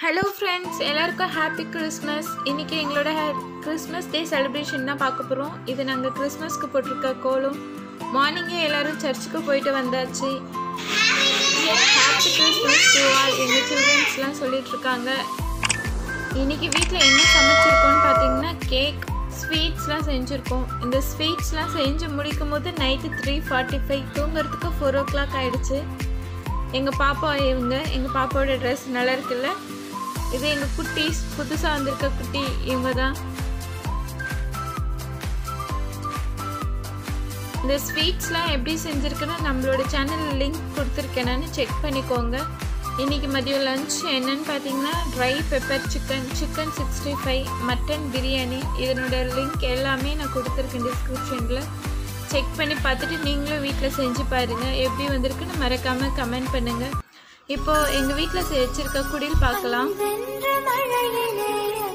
Hello friends எல்லாருக்கும் happy Christmas. இன்னைக்கு எங்களோட கிறிஸ்மஸ் டே செலிப்ரேஷன் தான் பார்க்க போறோம். இது நாங்க கிறிஸ்மஸ்க்கு போட்டுருக்க கோலம். மார்னிங்கே எல்லாரும் சர்ச்சுக்கு போயிட்டு வந்தாச்சு. ஹாப்பி கிறிஸ்மஸ் டு ஆல் எங்க சில்ட்ரன்ஸ்லாம் சொல்லிட்டு இருக்காங்க. இன்னைக்கு வீட்ல என்ன சமைச்சிருக்கோம்னு பாத்தீங்கன்னா கேக் ஸ்வீட்ஸ்லாம் செஞ்சிருக்கோம். இந்த ஸ்வீட்ஸ்லாம் செஞ்சு முடிக்கும் போது நைட்டு 3:45 தூங்குறதுக்கு 4 o'clock ஆயிடுச்சு. எங்கள் பாப்பா எங்கள் பாப்பாவோட ட்ரெஸ் நல்லா இருக்குல்ல. இது எங்கள் குட்டீஸ் புதுசாக வந்திருக்க குட்டி இவங்க தான். இந்த ஸ்வீட்ஸ்லாம் எப்படி செஞ்சுருக்குன்னு நம்மளோட சேனலில் லிங்க் கொடுத்துருக்கேன்னு செக் பண்ணிக்கோங்க. இன்றைக்கி மதியம் லஞ்ச் என்னன்னு பார்த்தீங்கன்னா dry pepper chicken 65, mutton biryani. இதனோட லிங்க் எல்லாமே நான் கொடுத்துருக்கேன் டிஸ்கிரிப்ஷனில். செக் பண்ணி பார்த்துட்டு நீங்களும் வீட்டில் செஞ்சு பாருங்கள். எப்படி வந்திருக்குன்னு மறக்காமல் கமெண்ட் பண்ணுங்கள். இப்போது எங்கள் வீட்டில் வச்சிருக்க குடில் பார்க்கலாம்.